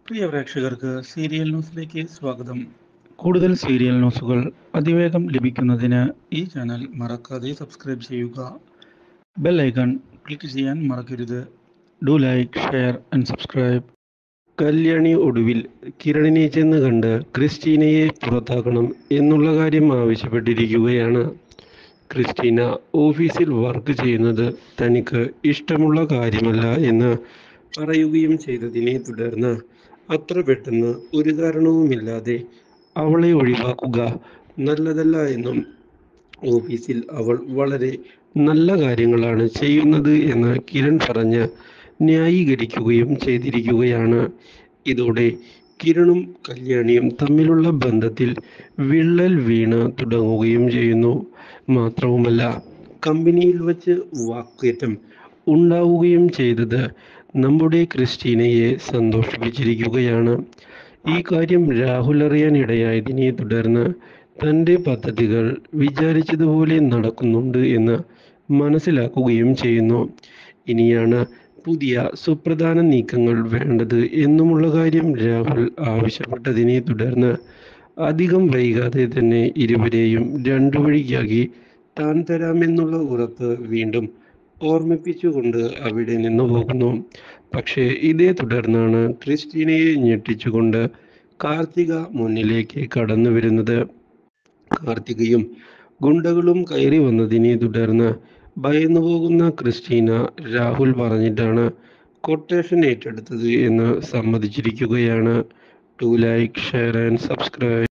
പ്രിയ പ്രേക്ഷകർക്ക് സീരിയൽ ന്യൂസിലേക്ക് സ്വാഗതം. കൂടുതൽ സീരിയൽ ന്യൂസുകൾ അതിവേഗം ലഭിക്കുന്നതിന് ഈ ചാനൽ മറക്കാതെ സബ്സ്ക്രൈബ് ചെയ്യുക. ബെൽ ഐക്കൺ ക്ലിക്ക് ചെയ്യാൻ മറക്കരുത്. Do like, share and subscribe. Kalyani ഒടുവിൽ കിരണിനെ ചെന്ന് കണ്ട് ക്രിസ്റ്റീനയെ പുറത്താക്കണം എന്നുള്ള കാര്യം ആവശ്യപ്പെട്ടിരിക്കുകയാണ്. ക്രിസ്റ്റീന ഓഫീസിൽ വർക്ക് ചെയ്യുന്നത് തനിക്ക് ഇഷ്ടമുള്ള കാര്യമല്ല എന്ന് പറയുകയും ചെയ്തതിനെ തുടർന്ന് അത്ര പെട്ടെന്ന് ഒരു കാരണവുമില്ലാതെ അവളെ ഒഴിവാക്കുക നല്ലതല്ല എന്നും ഓഫീസിൽ അവൾ വളരെ നല്ല കാര്യങ്ങളാണ് ചെയ്യുന്നത് എന്ന് കിരൺ പറഞ്ഞ് ന്യായീകരിക്കുകയും ചെയ്തിരിക്കുകയാണ്. ഇതോടെ കിരണും കല്യാണിയും തമ്മിലുള്ള ബന്ധത്തിൽ വിള്ളൽ വീണ് തുടങ്ങുകയും ചെയ്യുന്നു. മാത്രവുമല്ല, കമ്പനിയിൽ വച്ച് വാക്കേറ്റം ഉണ്ടാവുകയും ചെയ്തത് നമ്മുടെ ക്രിസ്റ്റീനയെ സന്തോഷിപ്പിച്ചിരിക്കുകയാണ്. ഈ കാര്യം രാഹുൽ അറിയാനിടയായതിനെ തുടർന്ന് തൻ്റെ പദ്ധതികൾ വിചാരിച്ചതുപോലെ നടക്കുന്നുണ്ട് എന്ന് മനസ്സിലാക്കുകയും ചെയ്യുന്നു. ഇനിയാണ് പുതിയ സുപ്രധാന നീക്കങ്ങൾ വേണ്ടത് എന്നുമുള്ള കാര്യം രാഹുൽ ആവശ്യപ്പെട്ടതിനെ തുടർന്ന് അധികം വൈകാതെ തന്നെ ഇരുവരെയും രണ്ടു വഴിക്കാക്കി താൻ തരാമെന്നുള്ള ഉറപ്പ് വീണ്ടും ഓർമ്മിപ്പിച്ചുകൊണ്ട് അവിടെ നിന്ന് പോകുന്നു. പക്ഷേ ഇതേ തുടർന്നാണ് ക്രിസ്റ്റീനയെ ഞെട്ടിച്ചുകൊണ്ട് കാർത്തിക മുന്നിലേക്ക് കടന്നു വരുന്നത്. കാർത്തികയും ഗുണ്ടകളും കയറി വന്നതിനെ തുടർന്ന് ഭയന്നു പോകുന്ന ക്രിസ്റ്റീന രാഹുൽ പറഞ്ഞിട്ടാണ് കൊട്ടേഷൻ ഏറ്റെടുത്തത് എന്ന് സമ്മതിച്ചിരിക്കുകയാണ്. Do like, share and subscribe.